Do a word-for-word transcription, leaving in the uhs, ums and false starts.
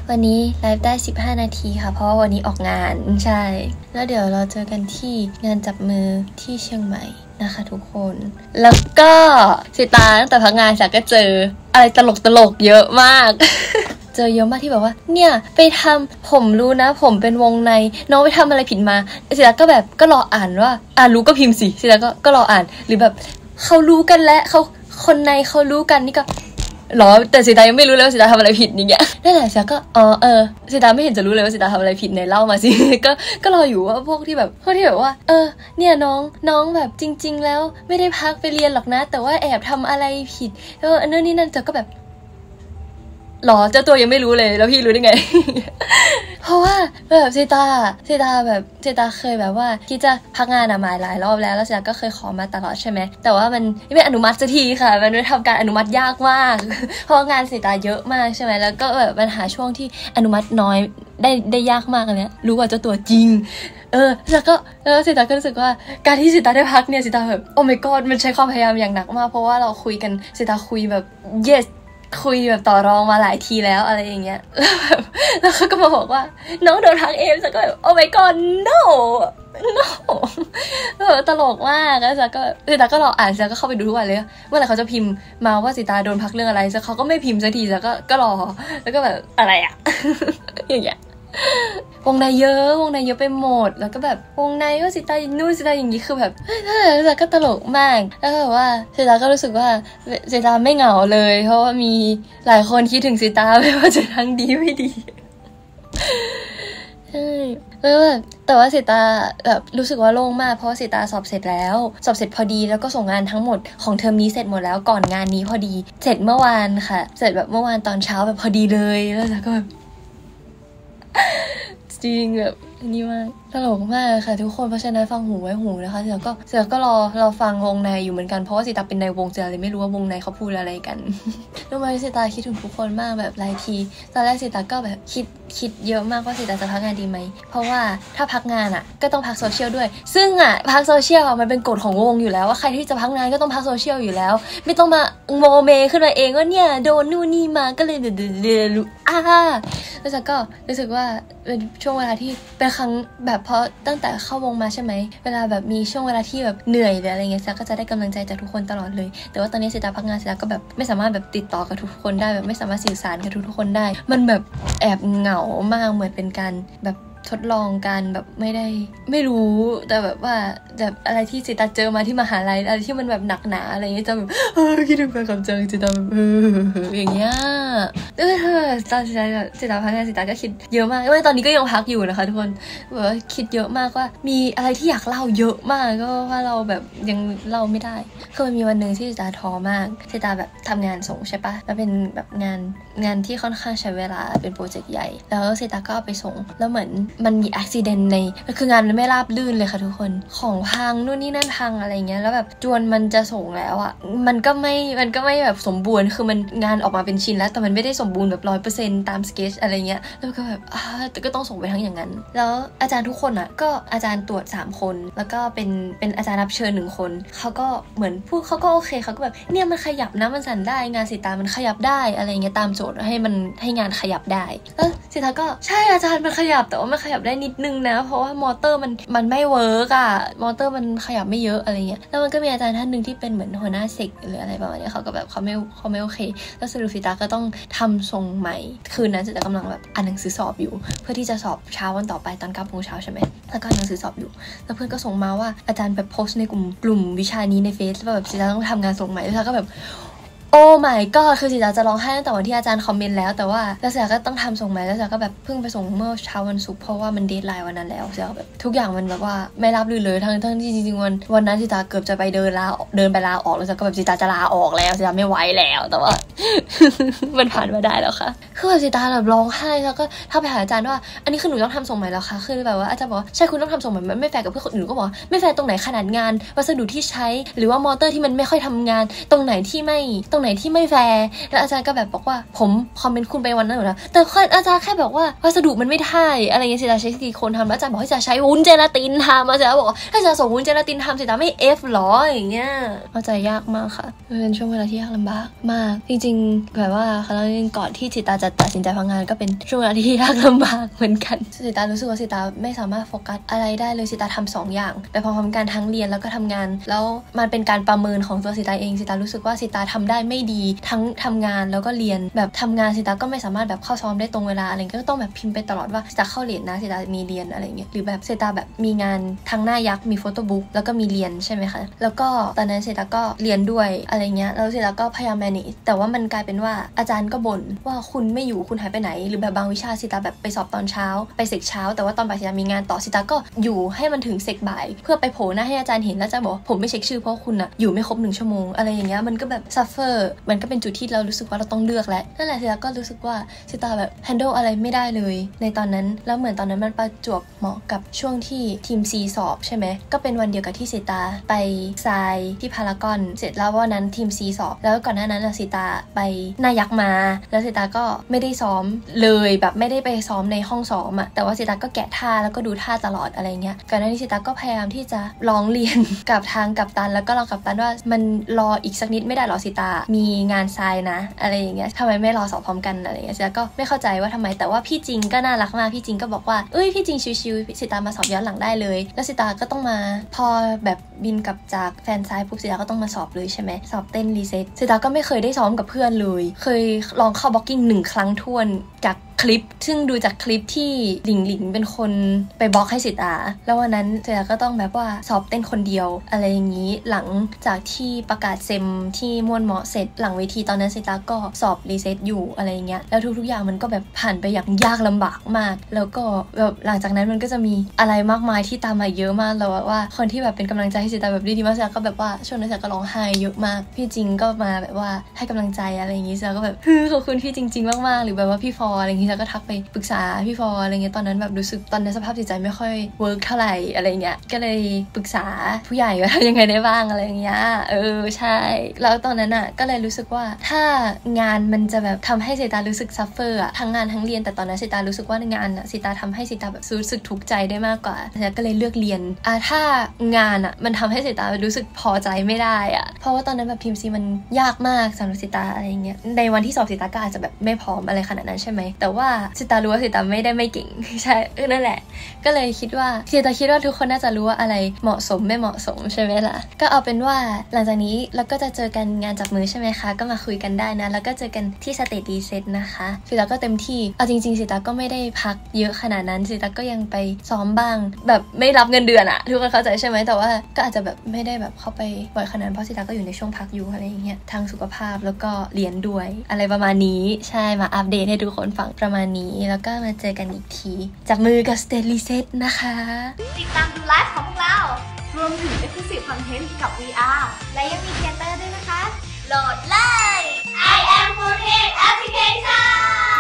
วันนี้ไลฟ์ได้สิบห้านาทีค่ะเพราะว่าวันนี้ออกงานใช่แล้วเดี๋ยวเราเจอกันที่งานจับมือที่เชียงใหม่นะคะทุกคนแล้วก็สิตาตั้งแต่พักงานจากก็เจออะไรตลกตลกเยอะมาก เจอเยอะมากที่แบบว่าเนี่ยไปทำผมรู้นะผมเป็นวงในน้องไปทำอะไรผิดมาสิตาก็แบบก็รออ่านว่าอ่านรู้ก็พิมพ์สิสิตาก็ก็รออ่านหรือแบบเขารู้กันและเขาคนในเขารู้กันนี่ก็หรอแต่สิตายังไม่รู้เลยว่าสิตาทำอะไรผิดนี่เงี้ยนั่นแหละสิตาก็อ๋อเออสิตาไม่เห็นจะรู้เลยว่าสิตาทำอะไรผิดไหนเล่ามาสิ ก็ก็รออยู่ว่าพวกที่แบบพวกที่แบบว่าเออเนี่ยน้องน้องแบบจริงๆแล้วไม่ได้พักไปเรียนหรอกนะแต่ว่าแอบทำอะไรผิดเอออันนั้นนี่นั่นจะก็แบบหรอเจ้าตัวยังไม่รู้เลยแล้วพี่รู้ได้ไง เพราะว่าแบบเซตาเซตาแบบเซตาเคยแบบว่าที่จะพักงานอะมาหลายรอบแล้วแล้วเซตาก็เคยขอมาตลอดใช่ไหมแต่ว่ามันไม่อนุมัติสักทีค่ะมันไม่ทำการอนุมัติยากมากเพราะงานเซตาเยอะมากใช่ไหมแล้วก็แบบปัญหาช่วงที่อนุมัติน้อยได้ได้ยากมากอันเนี้ยรู้ว่าเจ้าตัวจริงเออแล้วก็แล้วสิตาก็รู้สึกว่าการที่สิตาได้พักเนี่ยสิตาแบบโอ้ my god มันใช้ความพยายามอย่างหนักมากเพราะว่าเราคุยกันสิตาคุยแบบ yesคุยแบบต่อรองมาหลายทีแล้วอะไรอย่างเงี้ยแล้วแบบแล้วเขาก็มาบอกว่าน้องโดนทักเอมซะก็แบบโอ้ my god no no แบบตลกมากแล้วสิตาก็สิตาก็รออ่านสิตาก็เข้าไปดูทุกวันเลยเมื่อไหร่เขาจะพิมพ์มาว่าสิตาโดนพักเรื่องอะไรสิเขาก็ไม่พิมพ์สักทีสิตาก็ก็รอแล้วก็แบบอะไรอะ อย่างเงี้ยวงในเยอะวงในเยอะไปหมดแล้วก็แบบวงในก็สิตานู่นสิตาอย่างนี้คือแบบสิตาก็ตลกมากแล้วก็แบบว่าสิตาก็รู้สึกว่าสิตาไม่เหงาเลยเพราะว่ามีหลายคนคิดถึงสิตาไม่ว่าจะทั้งดีไม่ดีใช่แล้วแบบแต่ว่าสิตาแบบรู้สึกว่าโล่งมากเพราะว่าสิตาสอบเสร็จแล้วสอบเสร็จพอดีแล้วก็ส่งงานทั้งหมดของเทอมนี้เสร็จหมดแล้วก่อนงานนี้พอดีเสร็จเมื่อวานค่ะเสร็จแบบเมื่อวานตอนเช้าแบบพอดีเลยแล้วก็แบบจริงแบบนี่มากตลกมากค่ะทุกคนเพราะฉะนั้นฟังหูไว้หูนะคะเสือก็เสือก็รอเราฟังวงในอยู่เหมือนกันเพราะว่าสิตาเป็นในวงเสือเลยไม่รู้ว่าวงในเขาพูดอะไรกันรู้ไหมสิตาคิดถึงทุกคนมากแบบหลายทีตอนแรกสิตาก็แบบคิดคิดเยอะมากว่าสิตาจะพักงานดีไหมเพราะว่าถ้าพักงานอ่ะก็ต้องพักโซเชียลด้วยซึ่งอ่ะพักโซเชียลมันเป็นกฎของวงอยู่แล้วว่าใครที่จะพักงานก็ต้องพักโซเชียลอยู่แล้วไม่ต้องมาโมเมขึ้นมาเองว่าเนี่ยโดนนู่นนี่มาก็เลยเดือดเดือดอ่าแล้วสิก็รู้สึกว่าเป็นช่วงเวลาที่เป็นครั้งแบบเพราะตั้งแต่เข้าวงมาใช่ไหมเวลาแบบมีช่วงเวลาที่แบบเหนื่อยหรืออะไรเงี้ยสิตาก็จะได้กำลังใจจากทุกคนตลอดเลยแต่ว่าตอนนี้สิตาพักงานสิตาก็แบบไม่สามารถแบบติดต่อกับทุกคนได้แบบไม่สามารถสื่อสารกับทุกคนได้มันแบบแอบเหงามากเหมือนเป็นการแบบทดลองกันแบบไม่ได้ไม่รู้แต่แบบว่าแบบอะไรที่สิตาเจอมาที่มหาลัยอะไรที่มันแบบหนักหนาอะไรเงี้ยจะแบบเออคิดถึงความจำสิตาแบบเอออย่างเงี้ยเออตอนสิตาสิตาพักงานสิตาก็คิดเยอะมากว่าตอนนี้ก็ยังพักอยู่นะคะทุกคนแบบว่าคิดเยอะมากว่ามีอะไรที่อยากเล่าเยอะมากก็ว่าเราแบบยังเล่าไม่ได้คือมันมีวันนึงที่สิตาท้อมากสิตาแบบทำงานส่งใช่ปะแล้วเป็นแบบงานงานที่ค่อนข้างใช้เวลาเป็นโปรเจกต์ใหญ่แล้วสิตาก็เอาไปส่งแล้วเหมือนมันมีอุบิเหตุในคืองานมันไม่ราบรื่นเลยค่ะทุกคนของพังนู่นนี่นั่นพังอะไรเงี้ยแล้วแบบจวนมันจะส่งแล้วอ่ะมันก็ไม่มันก็ไม่แบบสมบูรณ์คือมันงานออกมาเป็นชิ้นแล้วแต่มันไม่ได้สมบูรณ์แบบ ร้อยเปอร์เซ็นต์ ตามสเกจอะไรเงี้ยแล้วก็แบบอ่าแต่ก็ต้องส่งไปทั้งอย่างนั้นแล้วอาจารย์ทุกคนอ่ะก็อาจารย์ตรวจสามคนแล้วก็เป็นเป็นอาจารย์รับเชิญหนึ่งคนเขาก็เหมือนพูดเขาก็โอเคเขาก็แบบเนี่ยมันขยับนะมันสั่นได้งานสิตามันขยับได้อะไรเงี้ยตามโจทย์ให้มันให้งานขยับได้แล้วสิตาก็ใช่อาจารย์มันขยับแต่ว่ามันขยับได้นิดนึงนะเพราะว่ามอเตอร์มันมันไม่เวิร์กอะมอเตอร์มันขยับไม่เยอะอะไรเงี้ยแล้วมันก็มีอาจารย์ท่านนึงที่เป็นเหมือนหัวหน้าเซกหรืออะไรประมาณนี้เขาก็แบบเขาไม่เขาไม่โอเคแล้วสรุปสิตาก็ต้องทำทรงใหม่คืนนั้นสิตากำลังแบบอ่านหนังสือสอบอยู่เพื่อที่จะสอบเช้าวันต่อไปตอนเก้าโมงเช้าใช่ไหมแล้วก็อ่านหนังสือสอบอยู่แล้วเพื่อนก็ส่งมาว่าอาจารย์แบบโพสต์ในกลุ่มกลุ่มวิชานี้ในเฟซแบบสิตาต้องทำงานส่งใหม่แล้วก็แบบโอ้ my god คือสิตาจะร้องไห้ตั้งแต่วันที่อาจารย์คอมเมนต์แล้วแต่ว่าแล้วสิตาก็ต้องทำส่งใหม่แล้วสิตาก็แบบเพิ่งไปส่งเมื่อเช้าวันศุกร์เพราะว่ามันเดดไลน์วันนั้นแล้วสิตาแบบทุกอย่างมันแบบว่าไม่รับรื่นเลยทั้งทั้งที่จริงๆวันวันนั้นสิตาเกือบจะไปเดินลาเดินไปลาออกแล้วสิตาก็แบบสิตาจะลาออกแล้วสิตาไม่ไหวแล้วแต่ว่า มันผ่านมาได้แล้วค่ะคือแบบสิตาแบบร้องไห้แล้วก็ถ้าไปหาอาจารย์ว่าอันนี้คือหนูต้องทำส่งใหม่แล้วค่ะคือแบบว่าอาจารย์บอกว่าใช่คุณต้องทำส่งใหม่มันไม่แฟร์กับเพื่อนคนอื่นก็บอกไม่แฟร์ตรงไหนขนาดงานวัสดุที่ใช้หรือว่ามอเตอร์ที่มันไม่ค่อยทำงานตรงไหนที่ไม่ตรงไหนที่ไม่แฟร์แล้วอาจารย์ก็แบบบอกว่าผมคอมเมนต์คุณไปวันนั้นอยู่แล้วแต่อาจารย์แค่บอกว่าวัสดุมันไม่ได้อะไรเงี้ยสิตาใช้ซิลิโคนทำแล้วอาจารย์บอกให้จะใช้วุ้นเจลาตินทำอาจารย์บอกถ้าจะส่งวุ้นเจลาตินทำสิตาไม่เอฟหรออย่างเงี้ยเข้าใจยากมากค่ะเป็นช่วงเวลาที่ยากลำบากมากจริงๆแบบว่าครั้งก่อนที่สิตาจะตัดสินใจพังงานก็เป็นช่วงเวลาที่ยากลำบากเหมือนกันสิตารู้สึกว่าสิตาไม่สามารถโฟกัสอะไรได้เลยสิตาทำสองอย่างไปพร้อมๆกันทั้งเรียนแล้วก็ทำงานแล้วมันเป็นการประเมินของตัวสิตาเองสิตารู้สึกว่าสิตาทำได้ไม่ดีทั้งทำงานแล้วก็เรียนแบบทำงานสิตาก็ไม่สามารถแบบเข้าซ้อมได้ตรงเวลาอะไรก็ต้องแบบพิมพ์ไปตลอดว่าสิตาเข้าเรียนนะสิตามีเรียนอะไรเงี้ยหรือแบบสิตาแบบมีงานทั้งหน้ายักษ์มีโฟโต้บุ๊กแล้วก็มีเรียนใช่ไหมคะแล้วก็ตอนนั้นสิตาก็เรียนด้วยอะไรเงี้ยแล้วสิตาก็พยายามแมเนจแต่ว่ามันกลายเป็นว่าอาจารย์ก็บ่นว่าคุณไม่อยู่คุณหายไปไหนหรือแบบบางวิชาสิตาแบบไปสอบตอนเช้าไปเสกเช้าแต่ว่าตอนบ่ายสิตามีงานต่อสิตาก็อยู่ให้มันถึงเสกบ่ายเพื่อไปโผล่หน้าให้อาจารย์เห็นแล้วอาจารย์บอกผมไม่เช็คชื่อเพราะคุณอะอยู่ไม่ครบหนึ่งชั่วโมงอะไรอย่างเงี้ยมันก็แบบซัฟเฟอร์มันก็เป็นจุดที่เรารู้สึกว่าเราต้องเลือกแล้วนั่นแหละสิตาก็รู้สึกว่าสิตาแบบ handle อะไรไม่ได้เลยในตอนนั้นแล้วเหมือนตอนนั้นมันประจวบเหมาะกับช่วงที่ทีม C สอบใช่ไหมก็เป็นวันเดียวกับที่สิตาไปทรายที่พารากอนเสร็จแล้ววันนั้นทีม C สอบแล้วก่อนหน้านั้นสิตาไปนายักมาแล้วสิตาก็ไม่ได้ซ้อมเลยแบบไม่ได้ไปซ้อมในห้องซ้อมอะแต่ว่าสิตาก็แกะท่าแล้วก็ดูท่าตลอดอะไรเงี้ยก่อนหน้านี้สิตาก็พยายามที่จะลองเรียน กับทางกัปตันแล้วก็ลองกัปตันว่ามันรออีกสักนิดไม่ได้หรอสิตามีงานทรายนะอะไรอย่างเงี้ยทำไมไม่รอสอบพร้อมกันอะไรเงี้ยสิตาก็ไม่เข้าใจว่าทำไมแต่ว่าพี่จริงก็น่ารักมากพี่จริงก็บอกว่าเอ้ยพี่จริงชิวๆสิตามาสอบย้อนหลังได้เลยแล้วสิตาก็ต้องมาพอแบบบินกลับจากแฟนซ้ายปุ๊บสิตาก็ต้องมาสอบเลยใช่ไหมสอบเต้นรีเซ็ตสิตาก็ไม่เคยได้ซ้อมกับเพื่อนเลยเคยลองเข้าบล็อกกิ้งหนึ่งครั้งท้วนจากคลิปซึ่งดูจากคลิปที่หลิงหลิงเป็นคนไปบล็อกให้สิตาแล้ววันนั้นสิตาก็ต้องแบบว่าสอบเต้นคนเดียวอะไรอย่างนี้หลังจากที่ประกาศเซมที่ม่วนเหมาะเสร็จหลังเวทีตอนนั้นสิตาก็สอบรีเซ็ตอยู่อะไรเงี้ยแล้วทุกๆอย่างมันก็แบบผ่านไปอย่างยากลำบากมากแล้วก็แบบหลังจากนั้นมันก็จะมีอะไรมากมายที่ตามมาเยอะมากแล้วว่าคนที่แบบเป็นกำลังใจให้สิตาแบบดีๆมากสิตาก็แบบว่าช่วงนั้นสิตาก็ร้องไห้เยอะมากพี่จริงก็มาแบบว่าให้กำลังใจอะไรอย่างงี้สิตาก็แบบฮือขอบคุณพี่จริงๆมากๆหรือแบบว่าพี่ฟอร์อะไรอย่างงี้สิตาก็ทักไปปรึกษาพี่ฟอร์อะไรเงี้ยตอนนั้นแบบรู้สึกตอนนั้นสภาพจิตใจไม่ค่อยเวิร์กเท่าไหร่อะไรเงี้ยก็เลยปรึกษาผู้ใหญ่ว่าทำยังไงได้บ้างอะไรเงี้ยเออใช่แล้วตอนนั้นอ่ะก็เลยรู้สึกว่าถ้างานมันจะแบบทำให้สิตารู้สึกซัฟเฟอร์อะทั้งงานทั้งเรียนแต่ตอนนั้นสิตารู้สึกว่างานอะสิตาทำให้สิตาแบบรู้สึกทุกข์ใจได้มากกว่าก็เลยเลือกเรียนอ่ะถ้างานอะมันทำให้สิตารู้สึกพอใจไม่ได้อะเพราะว่าตอนนั้นแบบทีมซีมันยากมากสำหรับสิตาอะไรเงี้ยในวันที่สอบสิตาก็อาจจะแบบไม่พร้อมอะไรขนาดนั้นใช่ไหมแต่ว่าสิตารู้ว่าสิตาไม่ได้ไม่เก่งใช่เออนั่นแหละก็เลยคิดว่าสิตาคิดว่าทุกคนน่าจะรู้ว่าอะไรเหมาะสมไม่เหมาะสมใช่ไหมล่ะก็เอาเป็นว่าหลังจากนี้เราก็จะเจอกันงานจับมือใช่ไหมคะก็มาคุยกันได้นะแล้วก็เจอกันที่สเตจรีเซ็ตนะคะสิตาก็เต็มที่เอาจริงๆสิตาก็ไม่ได้พักเยอะขนาดนั้นสิตาก็ยังไปซ้อมบ้างแบบไม่รับเงินเดือนอะทุกคนเข้าใจใช่ไหมแต่ว่าก็อาจจะแบบไม่ได้แบบเข้าไปบ่อยขนาดนั้นเพราะสิตาก็อยู่ในช่วงพักอยู่อะไรอย่างเงี้ยทางสุขภาพแล้วก็เรียนด้วยอะไรประมาณนี้ใช่มาอัปเดตให้ทุกคนฟังประมาณนี้แล้วก็มาเจอกันอีกทีจับมือกับสเตจรีเซ็ตนะคะติดตามดูไลฟ์ของพวกเรารวมถึง Exclusive Content กับ วี อาร์ และยังมีเทเตอร์ด้วยนะคะโหลดเลย ไอ แอม โฟร์ที Application